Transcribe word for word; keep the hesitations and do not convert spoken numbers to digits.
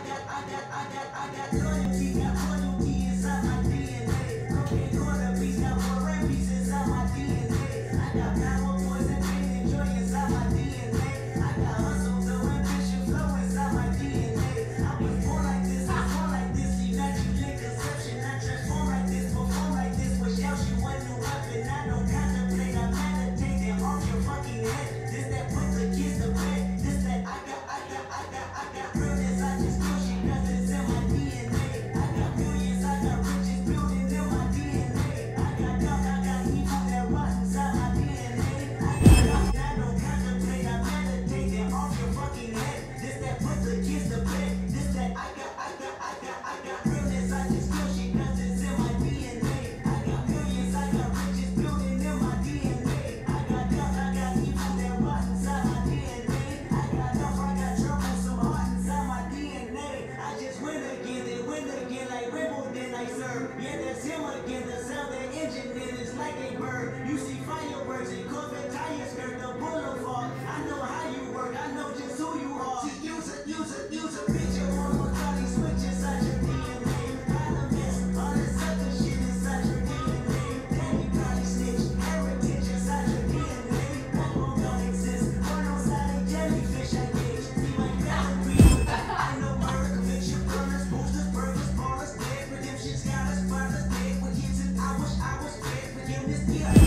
Yeah, that's him again. The sound that engine in is like a bird. You see fireworks and Corvette tires skirt the boulevard. I know how you work. I know just who you are. So use a, use a, use a picture on my body switch inside your D N A. Elements, all that sucker shit inside your D N A. Daddy probably snitch, heritage inside your D N A. Backbone don't exist. One on side of jellyfish I gauge. See my gallery. I know bird, conviction, burners, boosters, burgers, ballers, dead. Redemption's got us, burners, dead. With hits and I wish I was dead. Forgiveness, yeah.